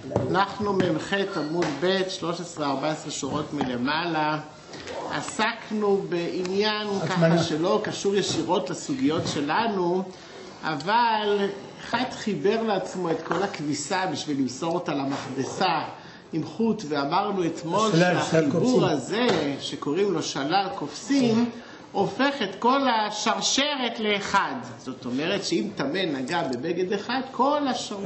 אנחנו ממ"ח עמוד ב' 13-14 שורות מלמעלה. עסקנו בעניין ככה שלא קשור ישירות לסוגיות שלנו, אבל אחד חיבר לעצמו את כל הכביסה בשביל למסור אותה למכבסה עם חוט, ואמרנו אתמול שהחיבור הזה שקוראים לו שלל קופסים הופך את כל השרשרת לאחד. זאת אומרת שאם טמא נגע בבגד אחד, כל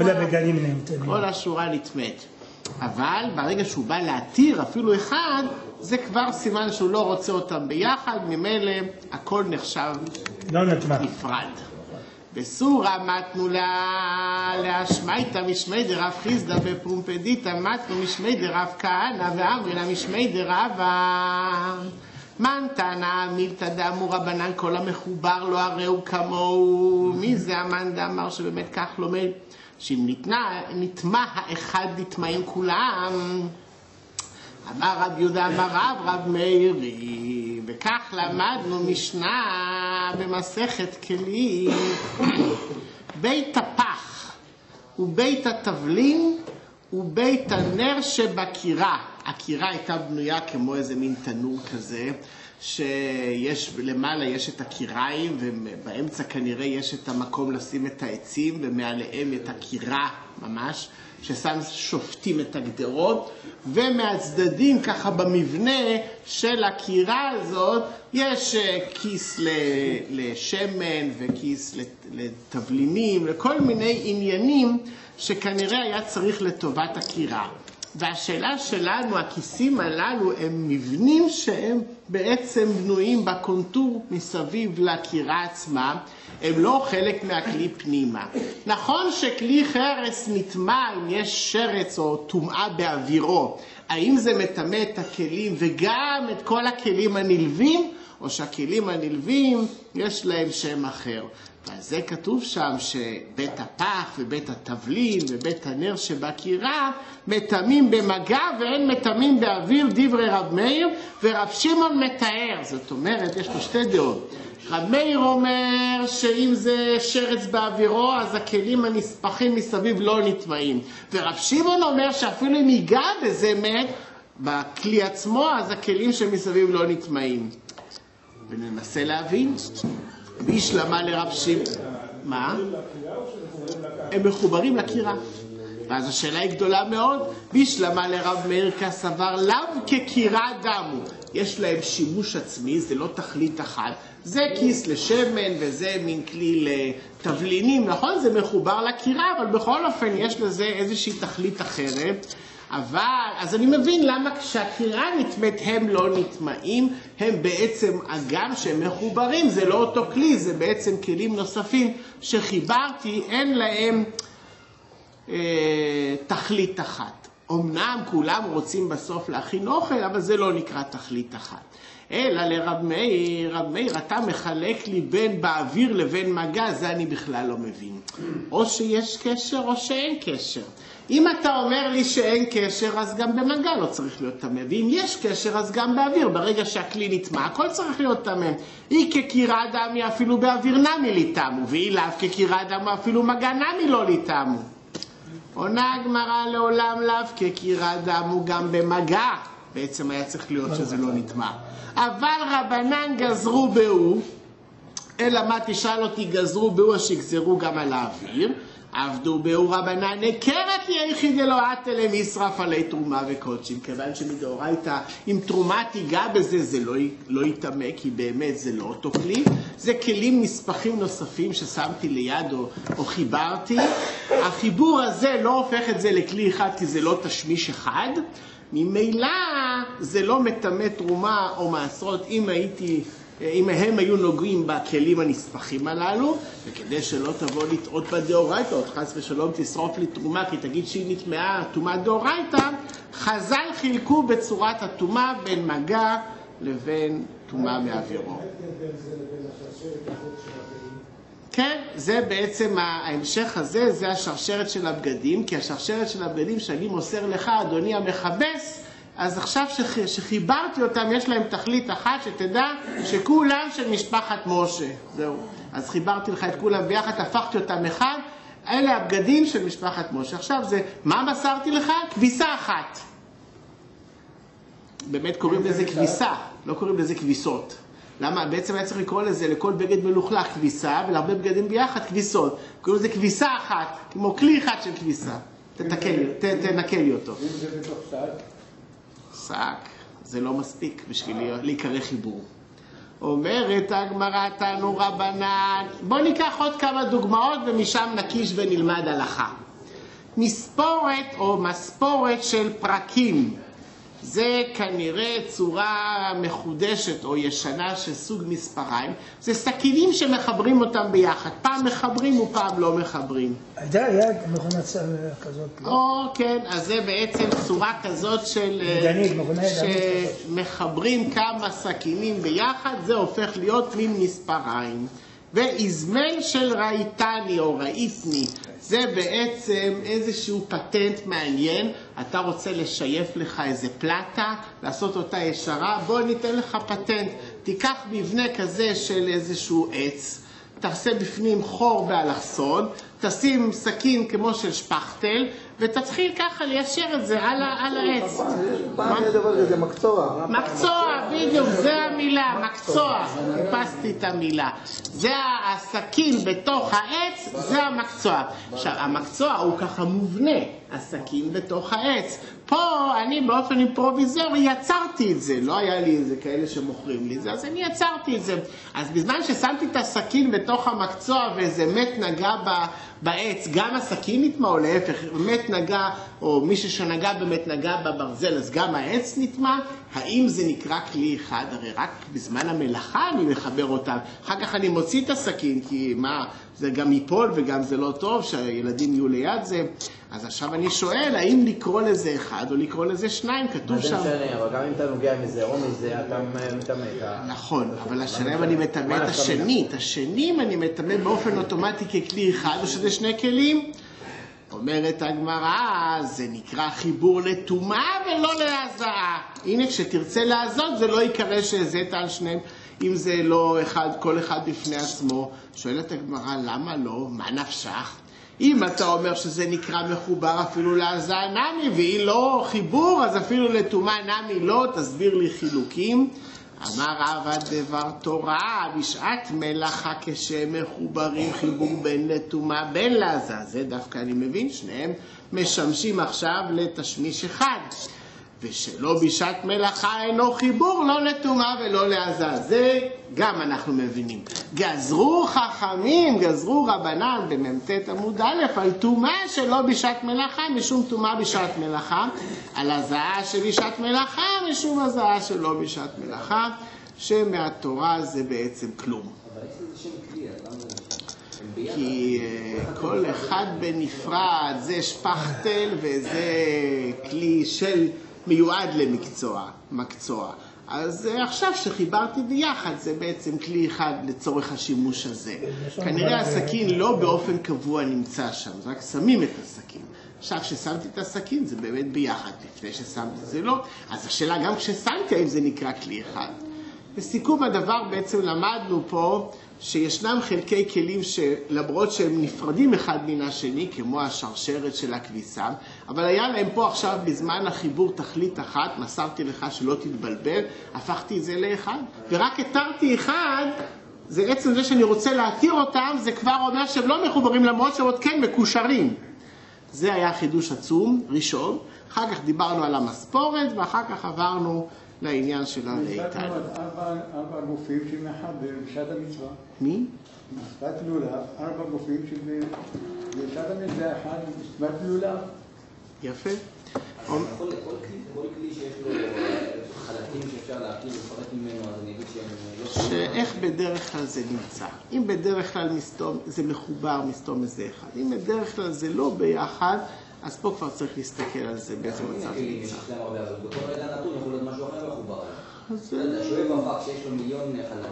השורה נטמאת. אבל ברגע שהוא בא להתיר אפילו אחד, זה כבר סימן שהוא לא רוצה אותם ביחד, ממילא הכל נחשב נפרד. בסורה מתנו להשמייתא משמי דרב חיסדא בפרומפדיתא מתנו משמי דרב כהנא ואמרינא משמי דרבא. מנתנא מילתא דאמרו רבנן כל המחובר לו הרי הוא כמוהו. מי זה המאן דאמר שבאמת כך לומד? שאם נטמע האחד נטמעים כולם. אמר רב יהודה אמר רב מאירי, וכך למדנו משנה במסכת כלים. בית הפח ובית התבלין ובית הנר שבקירה. הקירה הייתה בנויה כמו איזה מין תנור כזה, שיש למעלה יש את הקיריים, ובאמצע כנראה יש את המקום לשים את העצים, ומעליהם את הקירה ממש, ששם שופטים את הגדרות, ומהצדדים ככה במבנה של הקירה הזאת, יש כיס לשמן וכיס לתבלינים, לכל מיני עניינים שכנראה היה צריך לטובת הקירה. והשאלה שלנו, הכיסים הללו הם מבנים שהם בעצם בנויים בקונטור מסביב לקירה עצמה, הם לא חלק מהכלי פנימה. נכון שכלי חרס נטמע אם יש שרץ או טומאה באווירו, האם זה מטמא את הכלים וגם את כל הכלים הנלווים, או שהכלים הנלווים יש להם שם אחר? אז זה כתוב שם שבית הפח ובית התבלין ובית הנר שבקירה מטמאים במגע ואין מטמאים באוויר, דברי רב מאיר, ורב שמעון מתאר. זאת אומרת, יש פה שתי דעות. רב מאיר אומר שאם זה שרץ באווירו, אז הכלים הנספחים מסביב לא נטמעים. ורב שמעון אומר שאפילו אם ייגע בזה מת, בכלי עצמו, אז הכלים שמסביב לא נטמעים. וננסה להבין. בישלמה לרב שמעון. מה? הם מחוברים לקירה. ואז השאלה היא גדולה מאוד. בישלמה לרב מאיר כסבר לאו כקירה דמו. יש להם שימוש עצמי, זה לא תכלית אחת. זה כיס לשמן וזה מין כלי לתבלינים. נכון? זה מחובר לקירה, אבל בכל אופן יש לזה איזושהי תכלית אחרת. אבל, אז אני מבין למה כשהקירה נטמאת הם לא נטמעים, הם בעצם אגם שהם מחוברים, זה לא אותו כלי, זה בעצם כלים נוספים שחיברתי, אין להם תכלית אחת. אמנם כולם רוצים בסוף להכין אוכל, אבל זה לא נקרא תכלית אחת. אלא לרב מאיר, רב מאיר, אתה מחלק לי בין באוויר לבין מגע, זה אני בכלל לא מבין. או שיש קשר או שאין קשר. אם אתה אומר לי שאין קשר, אז גם במגע לא צריך להיות טמא. ואם יש קשר, אז גם באוויר. ברגע שהכלי נטמע, הכל צריך להיות טמא. אי כקירה דמי אפילו באוויר נמי ליטמו, ואי לאו כקירה דמי אפילו מגע נמי לא ליטמו. עונה הגמרא לעולם לאו כקירה דמו גם במגע. בעצם היה צריך להיות שזה לא נטמע. אבל רבנן גזרו בהו, אלא מה תשאל אותי גזרו בהו, שגזרו גם על האוויר. עבדו בהו רבנן נקרת לי היחיד אלוהת אלה משרף עלי תרומה וקודשים, כיוון שמדאורייתא אם תרומה תיגע בזה זה לא יטמא, כי באמת זה לא אותו כלי, זה כלים נספחים נוספים ששמתי ליד או חיברתי. החיבור הזה לא הופך את זה לכלי אחד כי זה לא תשמיש אחד, ממילא זה לא מטמא תרומה או מעשרות אם הם היו נוגעים בכלים הנספחים הללו, וכדי שלא תבוא לטעות בדאורייתא, או חס ושלום תשרוף לי תרומה, כי תגיד שהיא נטמעה תרומת דאורייתא, חז"ל חילקו בצורת התרומה בין מגע לבין תרומה מאווירו. כן, זה בעצם ההמשך הזה, זה השרשרת של הבגדים, כי השרשרת של הבגדים שאני מוסר לך, אדוני המכבס, אז עכשיו שחיברתי אותם, יש להם תכלית אחת, שתדע שכולם של משפחת משה. זהו. אז חיברתי לך את כולם ביחד, הפכתי אותם אחד, אלה הבגדים של משפחת משה. עכשיו זה, מה מסרתי לך? כביסה אחת. באמת קוראים לזה כביסה, לא קוראים לזה כביסות. למה? בעצם היה צריך לקרוא לזה לכל בגד מלוכלך כביסה, ולהרבה בגדים ביחד כביסות. קוראים לזה כביסה אחת, כמו כלי אחד של כביסה. תנקה לי אותו. אם זה בתוך שק? שק, זה לא מספיק בשביל להיקרא חיבור. אומרת הגמרא תנו רבנן, בוא ניקח עוד כמה דוגמאות ומשם נקיש ונלמד הלכה. מספורת או מספורת של פרקים. זה כנראה צורה מחודשת או ישנה של סוג מספריים. זה סכינים שמחברים אותם ביחד. פעם מחברים ופעם לא מחברים. היה מכונת כזאת. כן, אז זה בעצם צורה כזאת של... שמחברים כמה סכינים ביחד, זה הופך להיות מין מספריים. ואיזמן של ראיתני או ראיתני, זה בעצם איזשהו פטנט מעניין. אתה רוצה לשייף לך איזה פלטה, לעשות אותה ישרה, בוא ניתן לך פטנט. תיקח מבנה כזה של איזשהו עץ, תעשה בפנים חור באלכסון, תשים סכין כמו של שפכטל, ותתחיל ככה ליישר את זה על העץ. פעם היה דבר כזה, מקצוע. מקצוע, בדיוק, זה המילה, מקצוע. חיפשתי את המילה. זה הסכין בתוך העץ, זה המקצוע. עכשיו, המקצוע הוא ככה מובנה, הסכין בתוך העץ. פה אני באופן אימפרוביזורי יצרתי את זה, לא היה לי איזה כאלה שמוכרים לי זה, אז אני יצרתי את זה. אז בזמן ששמתי את הסכין בתוך המקצוע ואיזה מת נגע בעץ, גם הסכין נטמע או להפך, מת נגע, או מישהו שנגע באמת נגע בברזל, אז גם העץ נטמע. האם זה נקרא כלי אחד? הרי רק בזמן המלאכה אני מחבר אותם, אחר כך אני מוציא את הסכין, כי מה, זה גם ייפול וגם זה לא טוב שהילדים יהיו ליד זה. אז עכשיו אני שואל, האם לקרוא לזה אחד או לקרוא לזה שניים? כתוב שם... אבל גם אם אתה נוגע מזה או מזה, אתה מטמא. נכון, אבל השאלה אם אני מטמא את השני. את השנים אני מטמא באופן אוטומטי ככלי אחד, או שזה שני כלים? אומרת הגמרא, זה נקרא חיבור לטומאה ולא להזעה. הנה, כשתרצה לעזות, זה לא יקרא שהזית על שניהם. אם זה לא אחד, כל אחד בפני עצמו. שואלת הגמרא, למה לא? מה נפשך? אם אתה אומר שזה נקרא מחובר אפילו להזעה נמי, והיא לא חיבור, אז אפילו לטומאה נמי לא, תסביר לי חילוקים. אמר רבא דבר תורה, בשעת מלאכה כשהם מחוברים חיבור בין לטומאה בין להזעה. זה דווקא אני מבין, שניהם משמשים עכשיו לתשמיש אחד. ושלא בשעת מלאכה אינו חיבור, לא לטומאה ולא להזעה. זה גם אנחנו מבינים. גזרו חכמים, גזרו רבנן במ"ט עמוד א' על טומאה שלא בשעת מלאכה משום טומאה בשעת מלאכה, על הזעה שבשעת מלאכה משום הזעה שלא בשעת מלאכה, שמהתורה זה בעצם כלום. אבל יש איזה שם כלי, למה כי כל אחד בנפרד, זה שפכטל וזה כלי של מיועד למקצוע, מקצוע. אז עכשיו שחיברתי ביחד, זה בעצם כלי אחד לצורך השימוש הזה. כנראה הסכין לא באופן קבוע נמצא שם, רק שמים את הסכין. עכשיו ששמתי את הסכין זה באמת ביחד, לפני ששמתי זה לא. אז השאלה גם כששמתי האם זה נקרא כלי אחד. בסיכום הדבר בעצם למדנו פה שישנם חלקי כלים שלמרות שהם נפרדים אחד מן השני, כמו השרשרת של הכביסה, אבל היה להם פה עכשיו בזמן החיבור תכלית אחת, מסרתי לך שלא תתבלבל, הפכתי את זה לאחד, ורק התרתי אחד, זה עצם זה שאני רוצה להתיר אותם, זה כבר אומר שהם לא מחוברים למרות שהם עוד כן מקושרים. זה היה חידוש עצום, ראשון, אחר כך דיברנו על המספורת, ואחר כך עברנו לעניין של הראיתן. ארבע גופים שמחבר בשעת המצווה. מי? מצוות לולב, ארבע גופים שבשעת המצווה אחד מצוות לולב. יפה. כל כלי שיש לו חלקים שאפשר להכיר ולפרט ממנו, אז אני אגיד שהם לא... שאיך בדרך כלל זה נמצא. אם בדרך כלל זה מחובר מסתום איזה אחד. אם בדרך כלל זה לא ביחד, אז פה כבר צריך להסתכל על זה באיזה מצב נמצא. בכל רגע נתון יכול להיות משהו אחר מחובר. אתה שואב אבק שיש לו מיליון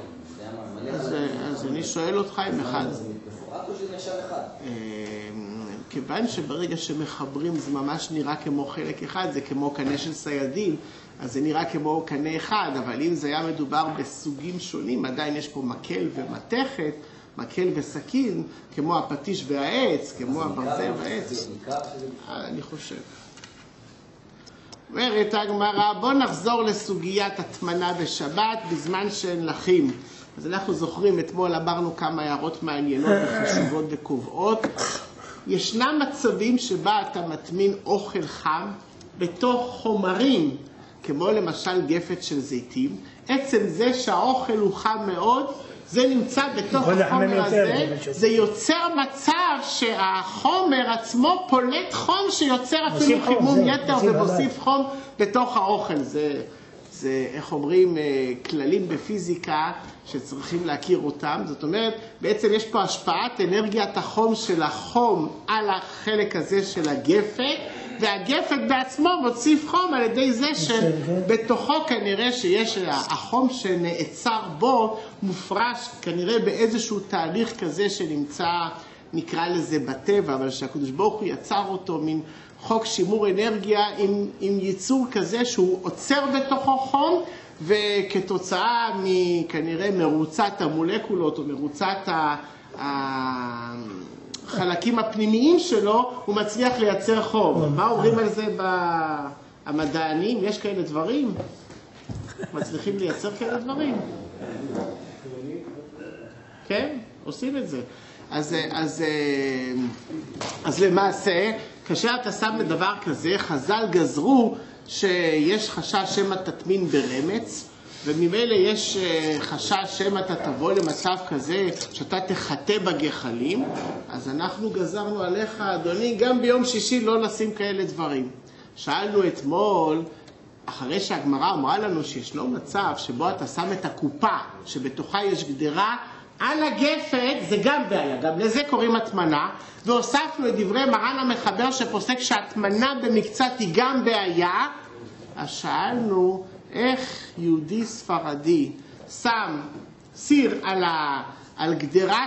חלקים. אז אני שואל אותך אם אחד. מפורט או שזה נחשב אחד? כיוון שברגע שמחברים זה ממש נראה כמו חלק אחד, זה כמו קנה של סיידים, אז זה נראה כמו קנה אחד, אבל אם זה היה מדובר בסוגים שונים, עדיין יש פה מקל ומתכת, מקל וסכין, כמו הפטיש והעץ, כמו הברזל והעץ. אני חושב. אומרת הגמרא, בוא נחזור לסוגיית הטמנה בשבת בזמן שאין לחים. אז אנחנו זוכרים, אתמול אמרנו כמה הערות מעניינות וחשובות וקובעות. ישנם מצבים שבה אתה מטמין אוכל חם בתוך חומרים, כמו למשל גפת של זיתים. עצם זה שהאוכל הוא חם מאוד, זה נמצא בתוך החומר הזה, זה יוצר מצב שהחומר עצמו פולט חום שיוצר אפילו חימום יתר ומוסיף חום בתוך האוכל. זה, איך אומרים, כללים בפיזיקה שצריכים להכיר אותם. זאת אומרת, בעצם יש פה השפעת אנרגיית החום של החום על החלק הזה של הגפת, והגפת בעצמו מוסיף חום על ידי זה שבתוכו כנראה שיש החום שנעצר בו מופרש כנראה באיזשהו תהליך כזה שנמצא, נקרא לזה בטבע, אבל שהקדוש ברוך הוא יצר אותו מין חוק שימור אנרגיה עם ייצור כזה שהוא עוצר בתוכו חום, וכתוצאה מכנראה מרוצת המולקולות או מרוצת החלקים הפנימיים שלו, הוא מצליח לייצר חום. מה אומרים על זה המדענים? יש כאלה דברים? מצליחים לייצר כאלה דברים? כן? עושים את זה. אז למעשה, כאשר אתה שם בדבר כזה, חז"ל גזרו שיש חשש שמא תטמין ברמץ, וממילא יש חשש שמא אתה תבוא למצב כזה שאתה תחטא בגחלים. אז אנחנו גזרנו עליך, אדוני, גם ביום שישי לא לשים כאלה דברים. שאלנו אתמול, אחרי שהגמרא אמרה לנו שישנו מצב שבו אתה שם את הקופה שבתוכה יש גדרה על הגפת, זה גם בעיה, גם לזה קוראים הטמנה, והוספנו את דברי מרן המחבר שפוסק שהטמנה במקצת היא גם בעיה. אז שאלנו איך יהודי ספרדי שם סיר על גדרה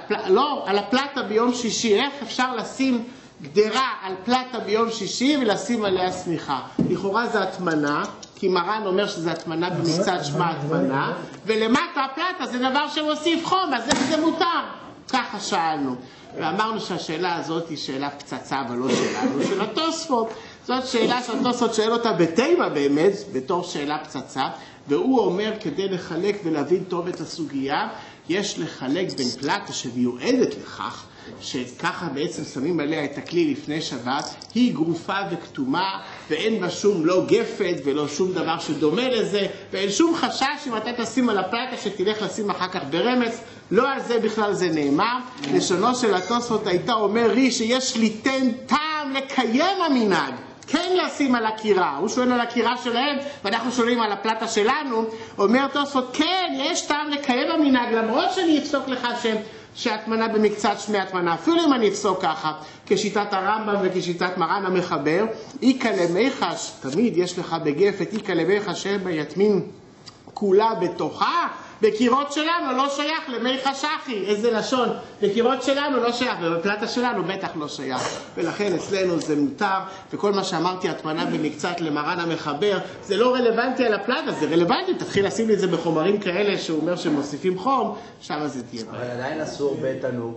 על הפלטה ביום שישי, איך אפשר לשים גדרה על פלטה ביום שישי ולשים עליה סמיכה? לכאורה זה הטמנה, כי מרן אומר שזה הטמנה במקצת שמה הטמנה, ולמטה הפלטה זה דבר שמוסיף חום, אז איך זה מותר? ככה שאלנו. ואמרנו שהשאלה הזאת היא שאלה פצצה, אבל לא שלנו, של התוספות. זאת שאלה שהתוספות שואל אותה בתימה באמת, בתור שאלה פצצה, והוא אומר כדי לחלק ולהבין טוב את הסוגיה, יש לחלק בין פלטה שמיועדת לכך, שככה בעצם שמים עליה את הכלי לפני שבת, היא גרופה וכתומה, ואין בה שום לא גפת ולא שום דבר שדומה לזה, ואין שום חשש אם אתה תשים על הפלטה שתלך לשים אחר כך ברמץ, לא על זה בכלל זה נאמר. לשונו של התוספות הייתה אומר רי שיש ליתן טעם לקיים המנהג, כן לשים על הקירה. הוא שואל על הקירה שלהם, ואנחנו שואלים על הפלטה שלנו. אומר תוספות, כן, יש טעם לקיים המנהג, למרות שאני אפסוק לך שהטמנה במקצת שמי הטמנה, אפילו אם אני אפסוק ככה, כשיטת הרמב"ם וכשיטת מרן המחבר, איקה למיחש, תמיד יש לך בגפת, איקה למיחש שבה יטמין כולה בתוכה, בקירות שלנו לא שייך למיחש אחי. איזה לשון? בקירות שלנו לא שייך, ובפלטה שלנו בטח לא שייך. ולכן אצלנו זה מותר, וכל מה שאמרתי, הטמנה במקצת למרן המחבר, זה לא רלוונטי על הפלטה, זה רלוונטי, תתחיל לשים לי את זה בחומרים כאלה שהוא אומר שמוסיפים חום, שם זה תהיה בעיה. אבל עדיין אסור בתנור.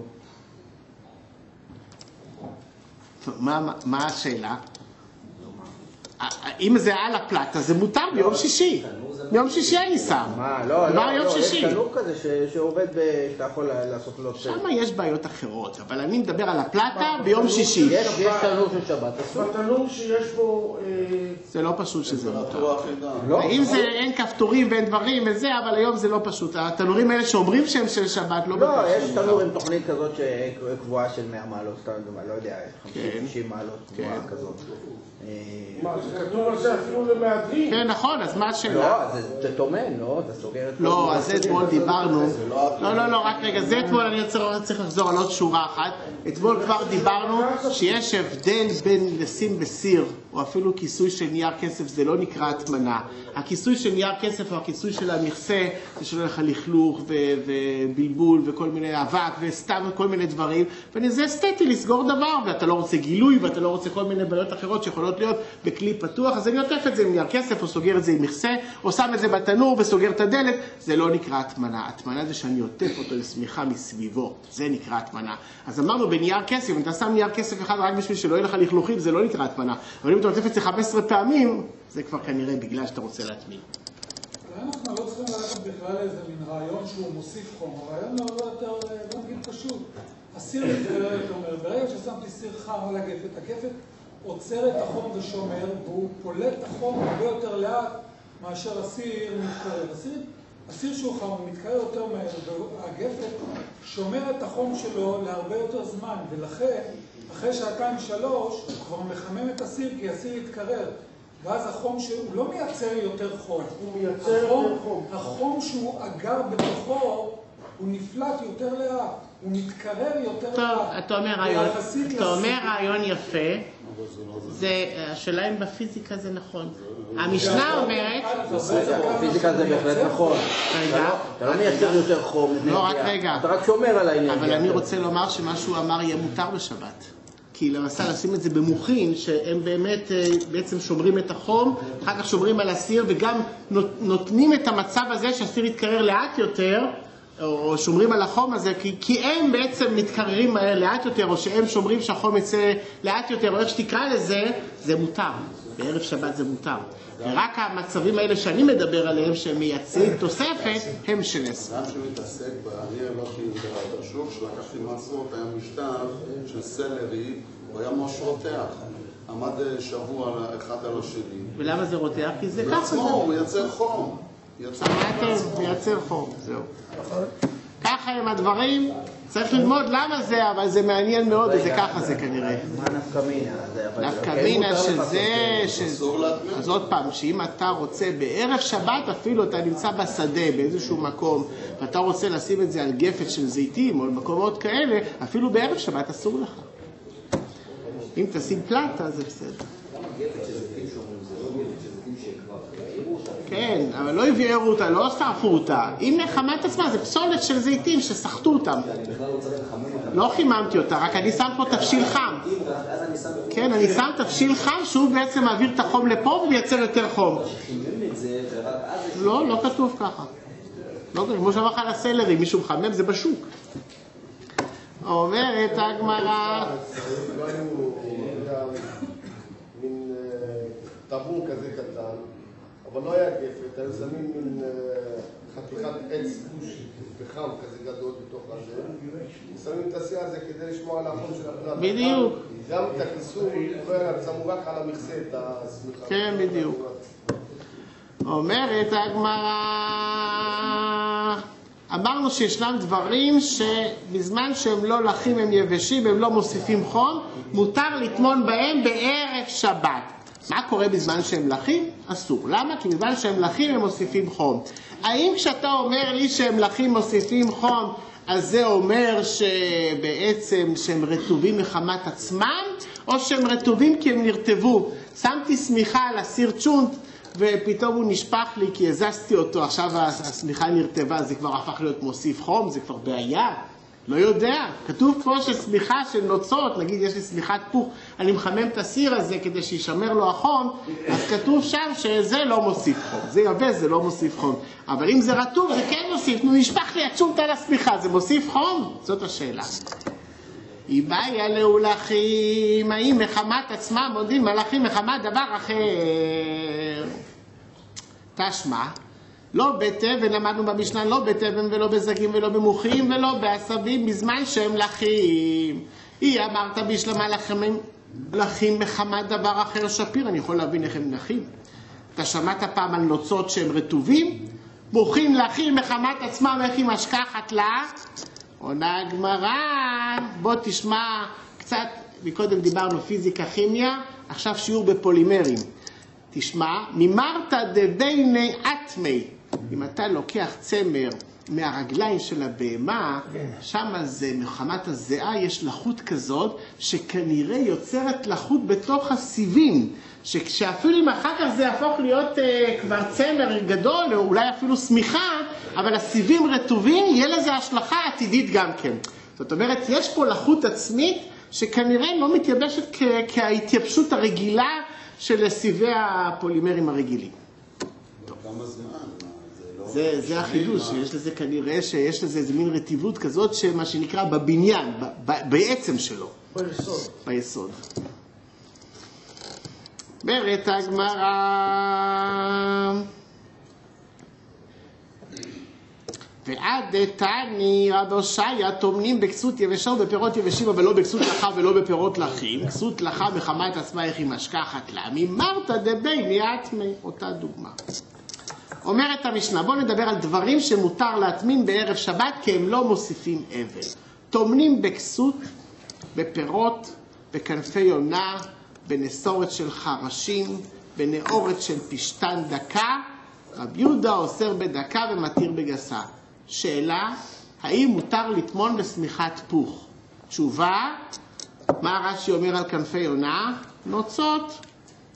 מה השאלה? אם זה על הפלטה, זה מותר ביום שישי. ביום שישי אני שם. לא, יום שישי. יש תנור כזה שעובד, שאתה יכול לעשות לו... שם יש בעיות אחרות, אבל אני מדבר על הפלטה ביום שישי. יש תנור של שבת, אסור. בתנור שיש בו... זה לא פשוט שזה מותר. אם זה אין כפתורים ואין דברים וזה, אבל היום זה לא פשוט. התנורים האלה שאומרים שהם של שבת לא לא, יש תנור עם תוכנית כזאת שקבועה של 100 מעלות, לא יודע, 50-60 מעלות קבועה כזאת. מה, זה כתוב על זה אפילו למהדרין? כן, נכון, אז מה השאלה? לא, זה תומן, לא? אתה סוגר את... לא, אז זה אתמול דיברנו. לא, רק רגע, זה אתמול אני צריך לחזור על עוד שורה אחת. אתמול כבר דיברנו שיש הבדל בין לשים בסיר, או אפילו כיסוי של נייר כסף, זה לא נקרא הטמנה. הכיסוי של נייר כסף או הכיסוי של המכסה, זה שלא לך לכלוך ובלבול וכל מיני אבק וסתם וכל מיני דברים, וזה אסתטי לסגור דבר, ואתה לא רוצה גילוי ואתה לא רוצה כל מיני בעיות אחרות שיכולות להיות בכלי פתוח, פתוח, אז אני עוטף את זה עם נייר כסף, או סוגר את זה עם מכסה, או שם את זה בתנור וסוגר את הדלת, זה לא נקרא הטמנה. הטמנה זה שאני עוטף אותו עם שמיכה מסביבו, זה נקרא הטמנה. אז אמרנו בנייר כסף, אם אתה שם נייר כסף אחד רק בשביל שלא יהיה לך לכלוכים, זה לא נקרא הטמנה. אבל אם אתה עוטף את זה 15 פעמים, זה כבר כנראה בגלל שאתה רוצה להטמין. אנחנו לא צריכים ללכת בכלל איזה מין רעיון שהוא מוסיף חום. הרעיון לא יותר, לא נגיד פשוט. הסיר מתקרר, אומר, ברגע ששמתי סיר חם על הגפת, הגפת עוצר את החום ושומר, והוא פולט את החום הרבה יותר לאט מאשר הסיר מתקרר. הסיר שהוא חם הוא מתקרר יותר מהר, והגפת שומר את החום שלו להרבה יותר זמן, ולכן, אחרי 2-3, הוא כבר מחמם את הסיר, כי הסיר יתקרר. ואז החום שהוא לא מייצר יותר חום, הוא מייצר יותר חום. החום שהוא אגר בתוכו, הוא נפלט יותר לאט, הוא מתקרר יותר לאט. טוב, אתה אומר רעיון יפה, השאלה אם בפיזיקה זה נכון. המשנה אומרת... בפיזיקה זה בהחלט נכון. אתה לא מייצר יותר חום. לא, רק רגע. אתה רק שומר על העניין. אבל אני רוצה לומר שמה שהוא אמר יהיה מותר בשבת. כי למעשה לשים את זה במוחין, שהם באמת בעצם שומרים את החום, אחר כך שומרים על הסיר, וגם נותנים את המצב הזה שהסיר יתקרר לאט יותר, או שומרים על החום הזה, כי הם בעצם מתקררים לאט יותר, או שהם שומרים שהחום יצא לאט יותר, או איך שתקרא לזה, זה מותר. בערב שבת זה מותר. ורק המצבים האלה שאני מדבר עליהם, שהם מייצרים תוספת, הם של עשר. גם שמתעסק אני הלכתי את השוק, שלקחתי מעשרות, היה משטר של סלרי, הוא היה ממש רותח. עמד שבוע אחד על השני. ולמה זה רותח? כי זה ככה. בעצמו, הוא יצר חום. מייצר חום, זהו. ככה הם הדברים, צריך ללמוד למה זה, אבל זה מעניין מאוד, וזה ככה זה כנראה. מה נפקמינה? נפקמינה של זה, אז עוד פעם, שאם אתה רוצה בערב שבת, אפילו אתה נמצא בשדה באיזשהו מקום, ואתה רוצה לשים את זה על גפת של זיתים, או על מקומות כאלה, אפילו בערב שבת אסור לך. אם תשים פלטה, זה בסדר. כן, אבל לא הבעירו אותה, לא שרפו אותה. אם נחמת עצמה, זה פסולת של זיתים שסחטו אותם. לא חיממתי אותה, רק אני שם פה תבשיל חם. כן, אני שם תבשיל חם שהוא בעצם מעביר את החום לפה ומייצר יותר חום. לא, לא כתוב ככה. לא, כמו שאמר לך על הסלרי, מישהו מחמם, זה בשוק. אומרת הגמרא... מין טבור כזה קטן, אבל לא היה גפת, היו שמים מין חתיכת עץ וחם כזה גדול בתוך הזה, שמים את הסיעה הזה כדי לשמוע על החום של הפלט. בדיוק. גם את הכיסור, שמו רק על המכסה את הסמיכה. כן, בדיוק. אומרת הגמרא, אמרנו שישנם דברים שבזמן שהם לא לחים הם יבשים, הם לא מוסיפים חום, מותר לטמון בהם בערב שבת. מה קורה בזמן שהם לחים? אסור. למה? כי בזמן שהם לחים הם מוסיפים חום. האם כשאתה אומר לי שהם לחים מוסיפים חום, אז זה אומר שבעצם שהם רטובים מחמת עצמם, או שהם רטובים כי הם נרטבו? שמתי סמיכה על הסיר צ'ונט, ופתאום הוא נשפך לי כי הזזתי אותו, עכשיו הסמיכה נרטבה, זה כבר הפך להיות מוסיף חום, זה כבר בעיה. לא יודע, כתוב פה שסמיכה של נוצות, נגיד יש לי סמיכת פוך, אני מחמם את הסיר הזה כדי שישמר לו החום, אז כתוב שם שזה לא מוסיף חום, זה יבש, זה לא מוסיף חום. אבל אם זה רטוב זה כן מוסיף, נו נשפך לי הצ'ונט על הסמיכה, זה מוסיף חום? זאת השאלה. היא באה להולכים, האם מחמת עצמם עודים מלאכים מחמת דבר אחר? תשמע, לא בתבן, למדנו במשנה, לא בתבן ולא בזגים ולא במוחים ולא בעשבים בזמן שהם לחים. היא אמרת בשלמה לחים מחמת דבר אחר שפיר, אני יכול להבין איך הם נחים. אתה שמעת פעם על נוצות שהם רטובים? מוחים לחים מחמת עצמם, איך היא משכחת לה? עונה הגמרא, בוא תשמע קצת, מקודם דיברנו פיזיקה, כימיה, עכשיו שיעור בפולימרים. תשמע, ממרתא דבייני אטמי, אם אתה לוקח צמר מהרגליים של הבהמה, שם זה מחמת הזיעה, יש לחות כזאת, שכנראה יוצרת לחות בתוך הסיבים, שאפילו אם אחר כך זה יהפוך להיות כבר צמר גדול, או אולי אפילו סמיכה, אבל הסיבים רטובים, יהיה לזה השלכה עתידית גם כן. זאת אומרת, יש פה לחות עצמית, שכנראה לא מתייבשת כהתייבשות הרגילה של סיבי הפולימרים הרגילים. כמה זמן? זה החידוש, שיש לזה כנראה שיש לזה איזה מין רטיבות כזאת שמה שנקרא בבניין, בעצם שלו. ביסוד. אומרת הגמרא, ועד תני רב הושעיה טומנים בכסות יבשה ובפירות יבשים אבל לא בכסות לחה ולא בפירות לחים. כסות לחה מחמת עצמה איך היא משכחת לה ממרתא דבי מיעטמי, אותה דוגמה. אומרת המשנה, בואו נדבר על דברים שמותר להטמין בערב שבת כי הם לא מוסיפים אבל. טומנים בכסות, בפירות, בכנפי יונה, בנסורת של חרשים, בנאורת של פשטן דקה, רב יהודה אוסר בדקה ומתיר בגסה. שאלה, האם מותר לטמון בסמיכת פוך? תשובה, מה רש"י אומר על כנפי יונה? נוצות.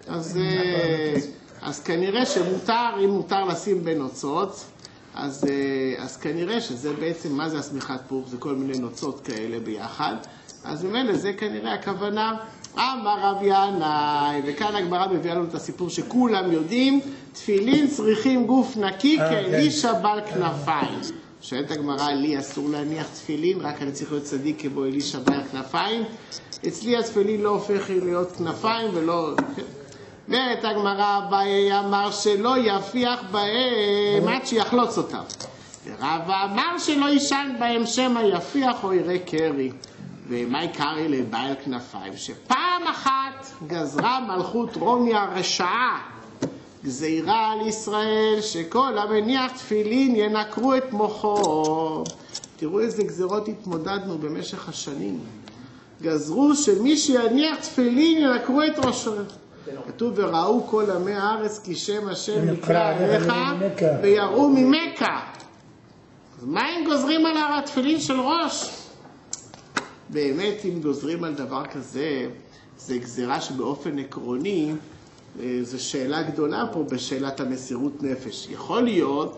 אז כנראה שמותר, אם מותר לשים בנוצות, אז כנראה שזה בעצם, מה זה הסמיכת פוך? זה כל מיני נוצות כאלה ביחד. אז ממילא זה כנראה הכוונה. אמר רב ינאי, וכאן הגמרא מביאה לנו את הסיפור שכולם יודעים, תפילין צריכים גוף נקי כאלישע בעל כנפיים. שואלת הגמרא, לי אסור להניח תפילין, רק אני צריך להיות צדיק כמו אלישע בעל כנפיים. אצלי התפילין לא הופך להיות כנפיים ולא... אומרת הגמרא, אביי אמר שלא יפיח בהם עד שיחלוץ אותם. ורבא אמר שלא יישן בהם שמא יפיח או יראה קרי. ומה יקרי לבעל כנפיים? שפעם אחת גזרה מלכות רומי הרשעה גזירה על ישראל שכל המניח תפילין ינקרו את מוחו. תראו איזה גזירות התמודדנו במשך השנים. גזרו שמי שיניח תפילין ינקרו את ראשו. כתוב וראו כל עמי הארץ כי שם השם נקרא עליך ויראו ממכה. אז מה הם גוזרים על התפילין של ראש? באמת אם גוזרים על דבר כזה, זה גזירה שבאופן עקרוני, זו שאלה גדולה פה בשאלת המסירות נפש. יכול להיות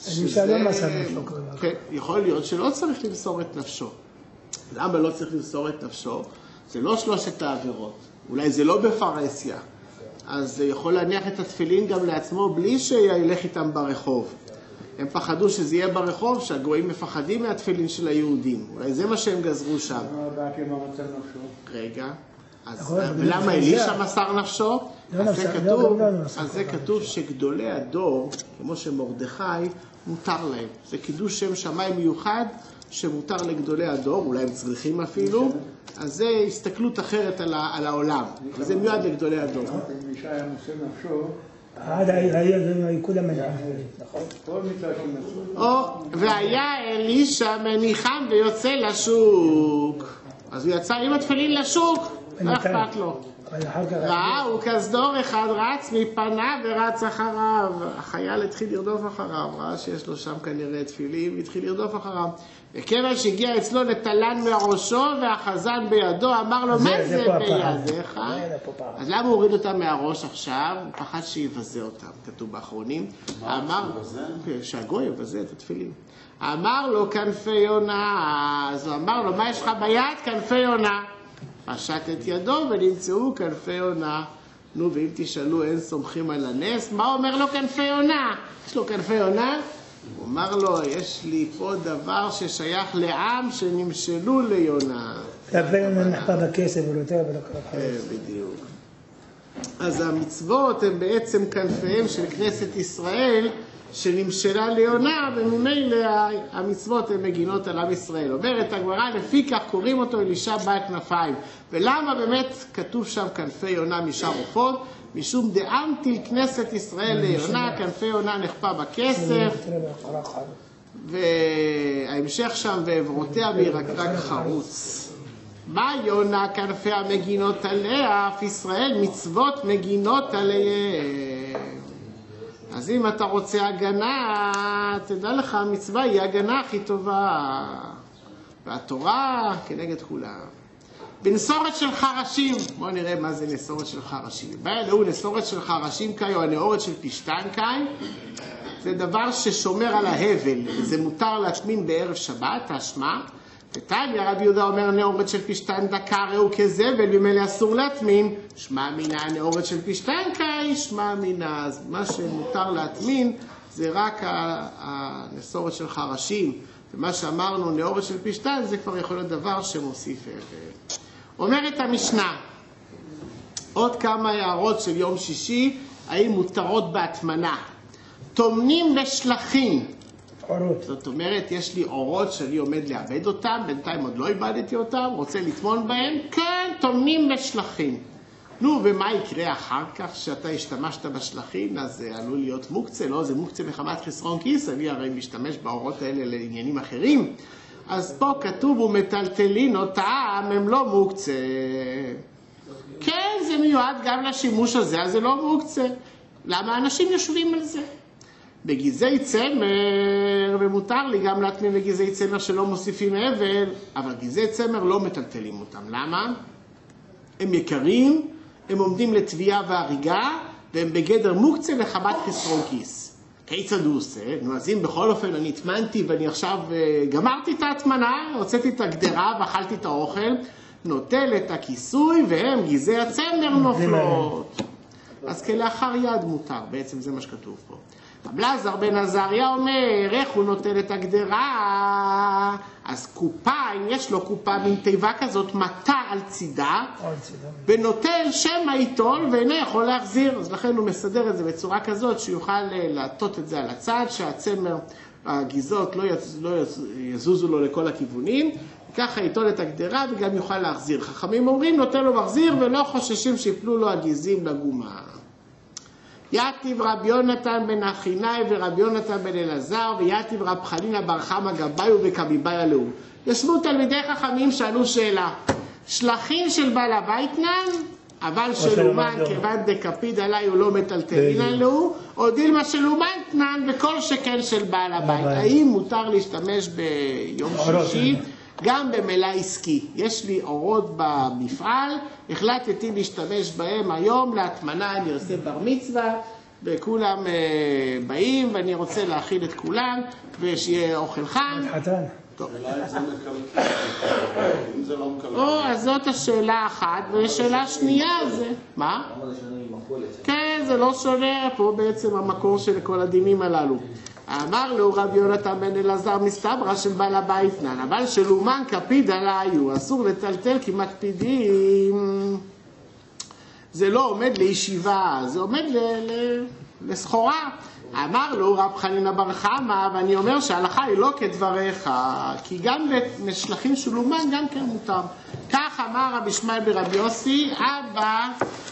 יכול להיות שלא צריך למסור את נפשו. למה לא צריך למסור את נפשו? זה לא שלושת העבירות. אולי זה לא בפרהסיה. אז יכול להניח את התפילין גם לעצמו בלי שילך איתם ברחוב. הם פחדו שזה יהיה ברחוב, שהגויים מפחדים מהתפילין של היהודים. אולי זה מה שהם גזרו שם. רגע, ולמה אלישע מסר נפשו? אז זה כתוב שגדולי הדור, כמו שמרדכי, מותר להם. זה קידוש שם שמיים מיוחד שמותר לגדולי הדור, אולי הם צריכים אפילו, אז זה הסתכלות אחרת על העולם. וזה מיועד לגדולי הדור. אלישע היה מוסר נפשו, והיה אלישע מניחם ויוצא לשוק. אז הוא יצא עם התפילין לשוק, לא אכפת לו. ראה וכסדור אחד רץ מפניו ורץ אחריו. החייל התחיל לרדוף אחריו, ראה שיש לו שם כנראה תפילין והתחיל לרדוף אחריו. וכיוון שהגיע אצלו נטלן מראשו והחזן בידו, אמר לו מה זה בידיך? אז למה הוא הוריד אותם מהראש עכשיו? הוא פחד שיבזה אותם, כתוב באחרונים. אמר שהגוי יבזה את התפילין. אמר לו כנפי יונה, אז הוא אמר לו מה יש לך ביד? כנפי יונה. פשט את ידו ונמצאו כנפי יונה. נו, ואם תשאלו אין סומכים על הנס, מה אומר לו כנפי יונה? יש לו כנפי יונה? הוא אמר לו, יש לי פה דבר ששייך לעם שנמשלו ליונה. כנפי יונה נחפה בכסף ולותר ולקרב. בדיוק. אז המצוות הן בעצם כנפיהם של כנסת ישראל שנמשלה ליונה, וממילא המצוות הן מגינות על עם ישראל. אומרת הגמרא, לפי כך קוראים אותו אלישע בעל כנפיים. ולמה באמת כתוב שם כנפי יונה משאר עופות? משום דאמתיל כנסת ישראל ליונה, כנפי יונה נחפה בכסף, וההמשך שם ועברותיה בירקרק חרוץ. מה יונה כנפיה מגינות עליה, אף ישראל מצוות מגינות עליהם. אז אם אתה רוצה הגנה, תדע לך, המצווה היא הגנה הכי טובה. והתורה כנגד כולם. בנסורת של חרשים, בואו נראה מה זה נסורת של חרשים. באלו נסורת של חרשים קאי, או הנאורת של פשטן קאי, זה דבר ששומר על ההבל, זה מותר להטמין בערב שבת, השמה, ותניא רבי יהודה אומר נאורת של פשתן דקה ראו כזבל במילא אסור להטמין, שמע מינה הנאורת של פשתן קאי, שמע מינה, אז מה שמותר להטמין זה רק הנסורת של חרשים, ומה שאמרנו נאורת של פשתן זה כבר יכול להיות דבר שמוסיף אבל. אומרת המשנה, עוד כמה הערות של יום שישי, האם מותרות בהטמנה. טומנים בשלחים. אורות. זאת אומרת, יש לי אורות שאני עומד לאבד אותם, בינתיים עוד לא איבדתי אותם, רוצה לטמון בהם, כן, טומנים בשלחים. נו, ומה יקרה אחר כך שאתה השתמשת בשלחים? אז זה עלול להיות מוקצה, לא? זה מוקצה מחמת חסרון כיס, אני הרי משתמש באורות האלה לעניינים אחרים. אז פה כתוב ומטלטלין אותם, הם לא מוקצה. כן, זה מיועד גם לשימוש הזה, אז זה לא מוקצה. למה אנשים יושבים על זה? בגזעי צמר, ומותר לי גם להטמין בגזעי צמר שלא מוסיפים אבל, אבל גזעי צמר לא מטלטלים אותם. למה? הם יקרים, הם עומדים לתביעה והריגה, והם בגדר מוקצה לחמת חסרון כיס. כיצד הוא עושה? נו, אז אם בכל אופן אני התמנתי ואני עכשיו גמרתי את ההטמנה, הוצאתי את הגדרה ואכלתי את האוכל, נוטל את הכיסוי והם גזעי הצמר נופלות. אז כלאחר יד מותר, בעצם זה מה שכתוב פה. אבלעזר בן עזריה אומר, איך הוא נוטל את הגדרה? אז קופה, אם יש לו קופה מן תיבה כזאת, מטה על צידה, ונוטל שמא ייטול ואינו יכול להחזיר. אז לכן הוא מסדר את זה בצורה כזאת, שיוכל להטות את זה על הצד, שהצמר, הגזעות לא יזוזו לו לכל הכיוונים, ככה ייטול את הגדרה וגם יוכל להחזיר. חכמים אומרים, נוטל לו מחזיר ולא חוששים שיפלו לו הגזים לגומה. יתיב רבי יונתן בן אחינאי ורבי יונתן בן אלעזר ויתיב רב חנינא בר חמא גבאי וכביבאי לאו. ישבו תלמידי חכמים שאלו שאלה, שלחים של בעל הביתנן, אבל שלומן כיוון דקפיד עליי הוא לא מטלטלין לאו, או דילמה שלומן תנן וכל שכן של בעל הבית. האם מותר להשתמש ביום שישי גם במלאי עסקי? יש לי אורות במפעל, החלטתי להשתמש בהם היום להטמנה, אני עושה בר מצווה וכולם באים ואני רוצה להכיל את כולם ושיהיה אוכל חם. טוב. אם זה לא מקלקל. אז זאת השאלה אחת, ושאלה שנייה זה, מה? כן, זה לא שונה, פה בעצם המקור של כל הדינים הללו. אמר לו רבי יונתן בן אלעזר מסתברא של בעל הביתנן, אבל שלומן קפיד עליי הוא אסור לטלטל כי מקפידים. זה לא עומד לישיבה, זה עומד לסחורה. אמר לו רב חנינא בר חמא, ואני אומר שההלכה היא לא כדבריך, כי גם בשלחים שלומן גם כן מותר. כך אמר רבי ישמעאל ברבי יוסי, אבא,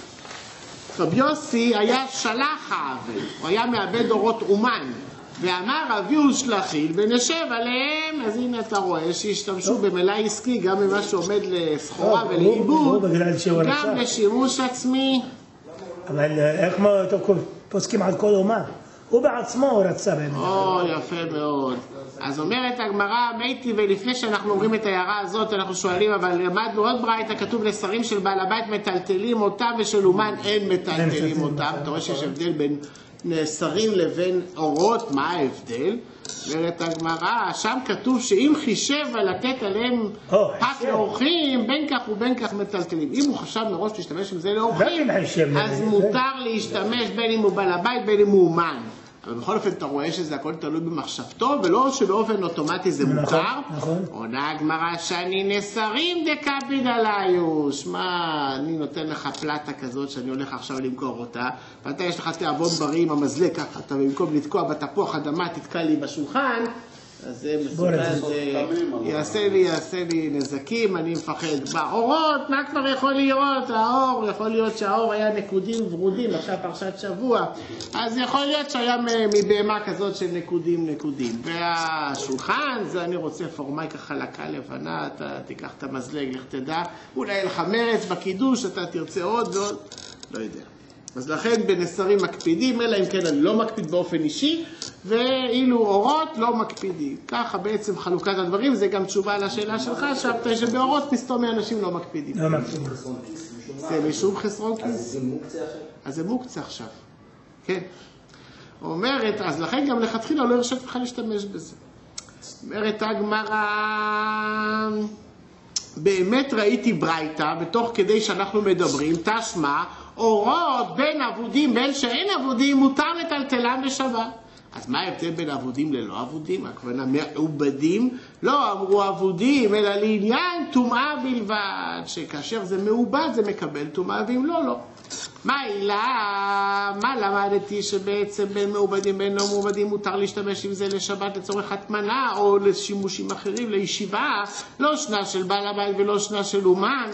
רבי יוסי היה שלח העבד, הוא היה מאבד אורות אומן, ואמר אביהו שלחיל ונשב עליהם. אז הנה אתה רואה שהשתמשו במלאי עסקי גם במה שעומד לסחורה ולעיבוד, גם לשימוש עצמי. אבל איך פוסקים על כל אומה? הוא בעצמו רצה באמת. יפה מאוד. אז אומרת הגמרא, מייטי, ולפני שאנחנו אומרים את ההערה הזאת, אנחנו שואלים, אבל למדנו עוד ברייתא, כתוב לשרים של בעל הבית מטלטלים אותם, ושל אומן אין מטלטלים אותם. אתה רואה שיש הבדל בין שרים לבין אורות, מה ההבדל? אומרת הגמרא, שם כתוב שאם חישב לתת עליהם פת לאורחים, בין כך ובין כך מטלטלים. אם הוא חשב מראש להשתמש עם זה לאורחים, אז מותר להשתמש בין אם הוא בעל הבית, בין אם הוא אומן. אבל בכל אופן אתה רואה שזה הכל תלוי במחשבתו, ולא שבאופן אוטומטי זה מותר. עונה הגמרא שאני נסרים דקפיד עליו. שמע, אני נותן לך פלטה כזאת שאני הולך עכשיו למכור אותה, ואתה יש לך תיאבון בריא עם המזלג ככה, אתה במקום לתקוע בתפוח אדמה תתקע לי בשולחן, אז זה מסוכן, זה יעשה לי נזקים, אני מפחד. באורות, מה כבר יכול להיות? האור, יכול להיות שהאור היה נקודים ורודים, עכשיו פרשת שבוע, אז יכול להיות שהיה מבהמה כזאת של נקודים. והשולחן, זה אני רוצה פורמייקה חלקה לבנה, אתה תיקח את המזלג, לך תדע, אולי יהיה לך מרץ בקידוש, אתה תרצה עוד ועוד, לא יודע. אז לכן בנסרים מקפידים, אלא אם כן אני לא מקפיד באופן אישי, ואילו אורות לא מקפידים. ככה בעצם חלוקת הדברים, זה גם תשובה לשאלה שלך, שבאורות מסתום אנשים לא מקפידים. לא מקפידים. זה משום חסרון כיס. אז זה מוקצה עכשיו? אז זה מוקצה עכשיו. כן. אומרת, אז לכן גם לכתחילה לא הרשת לך להשתמש בזה. אומרת הגמרא, באמת ראיתי ברייתא, בתוך כדי שאנחנו מדברים, תשמע, אורות בין עבודים, בין שאין עבודים, מותר לטלטלם בשבת. אז מה ההבדל בין עבודים ללא עבודים? הכוונה מעובדים, לא אמרו עבודים, אלא לעניין טומאה בלבד, שכאשר זה מעובד זה מקבל טומאה, ואם לא, לא. מה למדתי שבעצם בין מעובדים בין לא מעובדים מותר להשתמש עם זה לשבת לצורך התמנה או לשימושים אחרים, לישיבה, לא שנה של בעל הבית ולא שנה של אומן.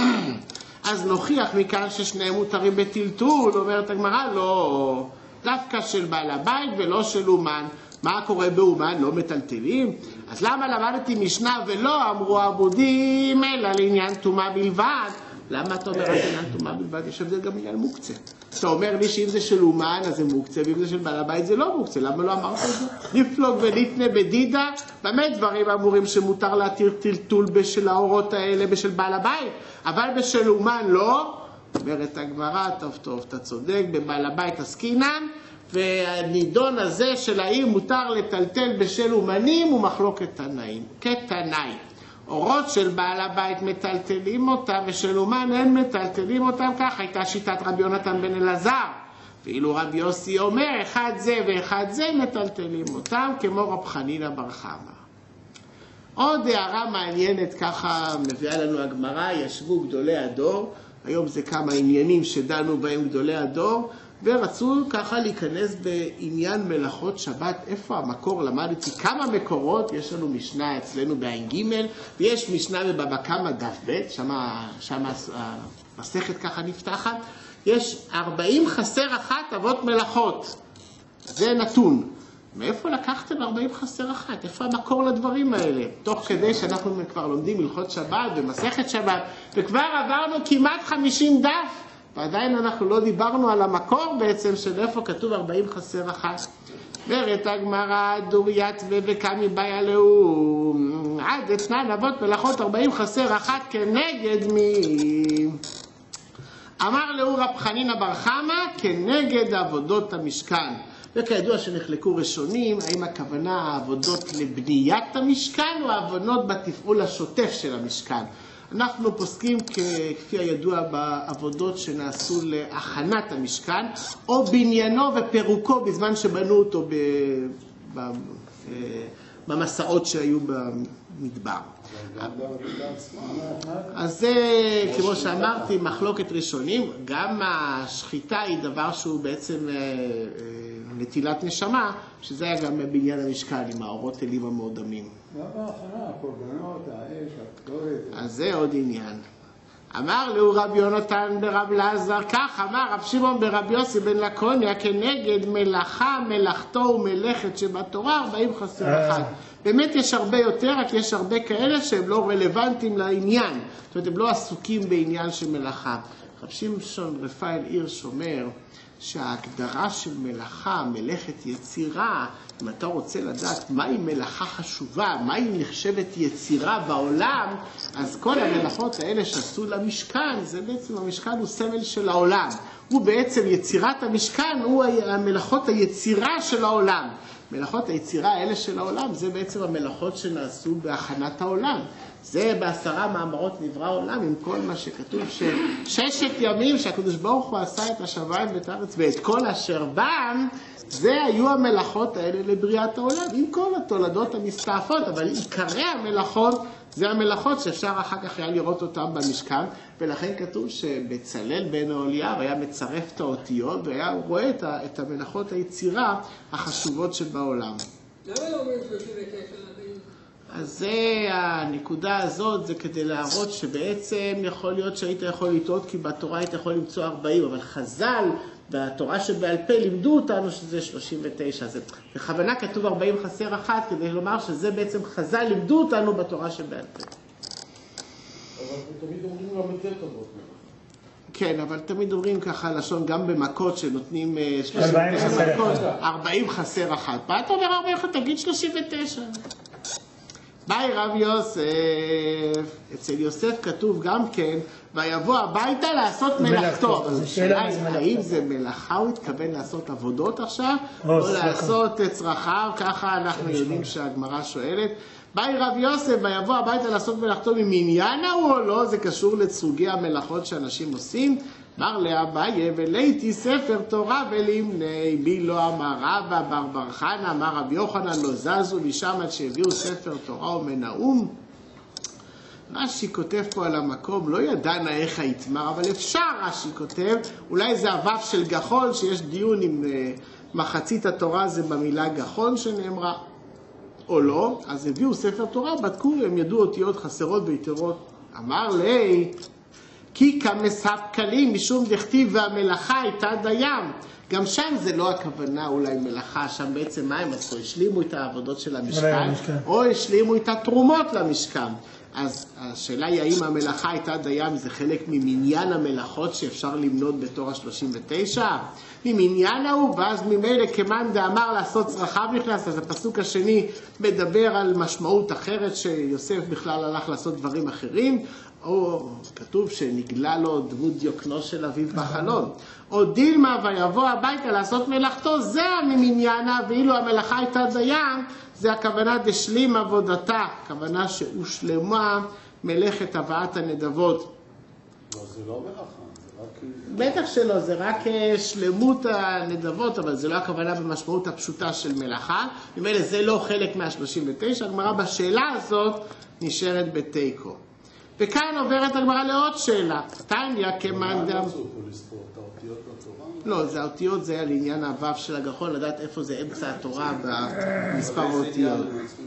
אז נוכיח מכאן ששניהם מותרים בטלטול, אומרת הגמרא, לא, דווקא של בעל הבית ולא של אומן. מה קורה באומן? לא מטלטלים? אז למה למדתי משנה ולא אמרו עבודים אלא לעניין טומאה בלבד? למה אתה אומר רק עניין טומאה בלבד? יש הבדל גם עניין מוקצה. אתה אומר לי שאם זה של אומן אז זה מוקצה, ואם זה של בעל הבית זה לא מוקצה. למה לא אמרת את זה? נפלוג וניתנה בדידה, באמת דברים אמורים שמותר להתיר טלטול בשל האורות האלה בשל בעל הבית, אבל בשל אומן לא. אומרת הגמרא, טוב טוב, אתה צודק, בבעל הבית עסקינן, והנידון הזה של האם מותר לטלטל בשל אומנים הוא מחלוקת תנאים, כתנאי. אורות של בעל הבית מטלטלים אותם ושל אומן אין מטלטלים אותם, כך הייתה שיטת רבי יונתן בן אלעזר. ואילו רבי יוסי אומר אחד זה ואחד זה מטלטלים אותם כמו רב חנינא בר חמא. עוד הערה מעניינת ככה מביאה לנו הגמרא, ישבו גדולי הדור, היום זה כמה עניינים שדנו בהם גדולי הדור, ורצו ככה להיכנס בעניין מלאכות שבת. איפה המקור? למדתי כמה מקורות, יש לנו משנה אצלנו בעין ג' ויש משנה בבבא קמא דף ב', שם המסכת ככה נפתחת, יש 40 חסר אחת אבות מלאכות, זה נתון. מאיפה לקחתם 40 חסר אחת? איפה המקור לדברים האלה? תוך כדי שאנחנו כבר לומדים הלכות שבת ומסכת שבת, וכבר עברנו כמעט 50 דף, ועדיין אנחנו לא דיברנו על המקור בעצם של איפה כתוב 40 חסר אחת. אומרת הגמרא, דוריית וקמי באי עליהו, עד אתנן אבות מלאכות 40 חסר אחת כנגד מי? אמר לו רב חנינא בר חמא, כנגד עבודות המשכן. וכידוע שנחלקו ראשונים, האם הכוונה העבודות לבניית המשכן או העבודות בתפעול השוטף של המשכן. אנחנו פוסקים כפי הידוע בעבודות שנעשו להכנת המשכן, או בניינו ופירוקו בזמן שבנו אותו במסעות שהיו במדבר. אז זה, כמו שאמרתי, מחלוקת ראשונים. גם השחיטה היא דבר שהוא בעצם נטילת נשמה, שזה היה גם בבניין המשכן עם האורות אלים המאודמים. אז זה עוד עניין. אמר לו רבי יונתן ברב אלעזר, כך אמר רב שמעון ברבי יוסי בן לקוניה, כנגד מלאכה, מלאכתו ומלאכת שבתורה 40 חסר אחת. באמת יש הרבה יותר, רק יש הרבה כאלה שהם לא רלוונטיים לעניין. זאת אומרת, הם לא עסוקים בעניין של מלאכה. רב שמשון רפאל הירש אומר שההגדרה של מלאכה, מלאכת יצירה, אם אתה רוצה לדעת מהי מלאכה חשובה, מהי נחשבת יצירה בעולם, אז כל המלאכות האלה שעשו למשכן, זה בעצם המשכן הוא סמל של העולם. הוא בעצם יצירת המשכן, הוא המלאכות היצירה של העולם. מלאכות היצירה האלה של העולם, זה בעצם המלאכות שנעשו בהכנת העולם. זה ב10 מאמרות נברא העולם, עם כל מה שכתוב שששת ימים שהקדוש ברוך הוא עשה את השמיים ואת הארץ ואת כל אשר בם, זה היו המלאכות האלה לבריאת העולם, עם כל התולדות המסתעפות, אבל עיקרי המלאכות זה המלאכות שאפשר אחר כך היה לראות אותם במשכן, ולכן כתוב שבצלאל בן אהליהו היה מצרף את האותיות והיה רואה את המלאכות היצירה החשובות שבעולם. למה לא אומרים 39? אז זה הנקודה הזאת, זה כדי להראות שבעצם יכול להיות שהיית יכול לטעות, כי בתורה היית יכול למצוא 40, אבל חז"ל בתורה שבעל פה לימדו אותנו שזה 39. זה בכוונה כתוב 40 חסר אחת, כדי לומר שזה בעצם חז"ל לימדו אותנו בתורה שבעל פה. אבל תמיד אומרים גם את זה טובות. כן, אבל תמיד אומרים ככה לשון, גם במכות שנותנים 39 מכות, 40 חסר אחת. מה אתה אומר 40 אחת? תגיד 39. ביי רב יוסף, אצל יוסף כתוב גם כן, ויבוא הביתה לעשות מלאכתו. אז השאלה היא, האם זה מלאכה הוא התכוון לעשות עבודות עכשיו, או לעשות צרכיו, ככה אנחנו יודעים שהגמרא שואלת. באי רב יוסף, ויבוא הביתה לעשות מלאכתו ממניין ההוא או לא, זה קשור לסוגי המלאכות שאנשים עושים. אמר לאביי וליתי ספר תורה ולמני, בי לא אמר רבא בר בר חנא, אמר רב יוחנן לא זזו משם עד שהביאו ספר תורה ומנאום. רש"י כותב פה על המקום, לא ידענה איך היתמר, אבל אפשר רש"י כותב, אולי זה הוו של גחון, שיש דיון עם מחצית התורה זה במילה גחון שנאמרה, או לא, אז הביאו ספר תורה, בדקו, הם ידעו אותיות חסרות ויתרות. אמר לי, כי כמספקלים משום דכתיב והמלאכה הייתה דיים. גם שם זה לא הכוונה אולי מלאכה, שם בעצם מה הם עשו? השלימו את העבודות של המשכן, או השלימו את התרומות למשכן. אז השאלה היא האם המלאכה הייתה דיים, זה חלק ממניין המלאכות שאפשר למנות בתורה 39? ממניין ההוא, ואז ממילא כמאן דאמר לעשות צרכיו נכנס, אז הפסוק השני מדבר על משמעות אחרת שיוסף בכלל הלך לעשות דברים אחרים, או כתוב שנגלה לו דמות דיוקנו של אביו בחלום. או דילמה ויבוא הביתה לעשות מלאכתו, זה ממניינה, ואילו המלאכה הייתה דיין, זה הכוונה דשלים עבודתה, הכוונה שהושלמה מלאכת הבאת הנדבות. לא, זה לא מלאכה, זה רק... בטח שלא, זה רק שלמות הנדבות, אבל זה לא הכוונה במשמעות הפשוטה של מלאכה. במילא זה לא חלק מה-39, הגמרא בשאלה הזאת נשארת בתיקו. וכאן עוברת הגמרא לעוד שאלה. תניא כמאן דאמר... לא, זה האותיות, זה היה לעניין הוו של הגחון, לדעת איפה זה אמצע התורה במספר האותיות.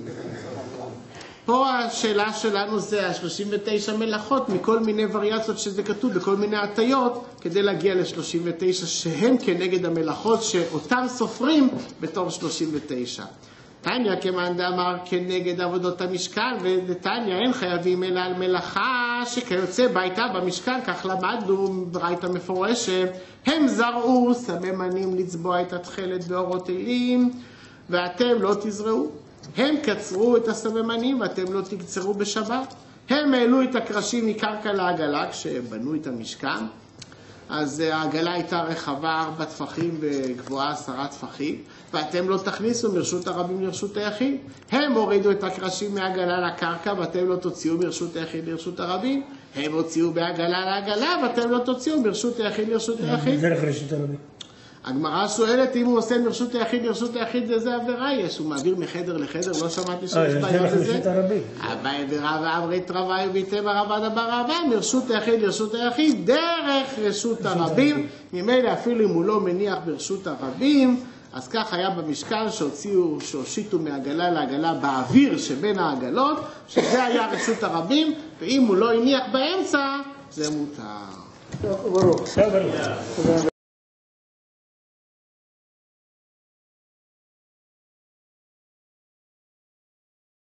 פה השאלה שלנו זה ה-39 מלאכות מכל מיני וריאציות שזה כתוב בכל מיני הטיות, כדי להגיע ל-39 שהם כנגד המלאכות שאותם סופרים בתור 39. תניא כמאן דאמר כנגד עבודות המשכן, ותניא אין חייבים אלא על מלאכה שכיוצא ביתה במשכן, כך למדנו ברייתא מפורשת, הם זרעו סממנים לצבוע את התכלת באורות אלים, ואתם לא תזרעו. הם קצרו את הסממנים ואתם לא תקצרו בשבת. הם העלו את הקרשים מקרקע לעגלה כשבנו את המשכן, אז העגלה הייתה רחבה 4 טפחים וגבוהה 10 טפחים, ואתם לא תכניסו מרשות הרבים לרשות היחיד. הם הורידו את הקרשים מהעגלה לקרקע, ואתם לא תוציאו מרשות היחיד לרשות הרבים. הם הוציאו בעגלה לעגלה, ואתם לא תוציאו מרשות היחיד לרשות היחיד. דרך רשות הרבים. הגמרא שואלת אם הוא עושה מרשות היחיד לרשות היחיד, איזה עבירה יש? הוא מעביר מחדר לחדר, לא שמעתי שיש בעיה לזה. אביי ורבא אמרית רבא וביתם הרבא דבר רבא, מרשות היחיד לרשות היחיד, דרך רשות הרבים. ממילא אפילו אם הוא לא מניח ברשות הרבים, אז כך היה במשכן שהושיטו מעגלה לעגלה באוויר שבין העגלות, שזה היה רשות הרבים, ואם הוא לא הניח באמצע, זה מותר. ברוך.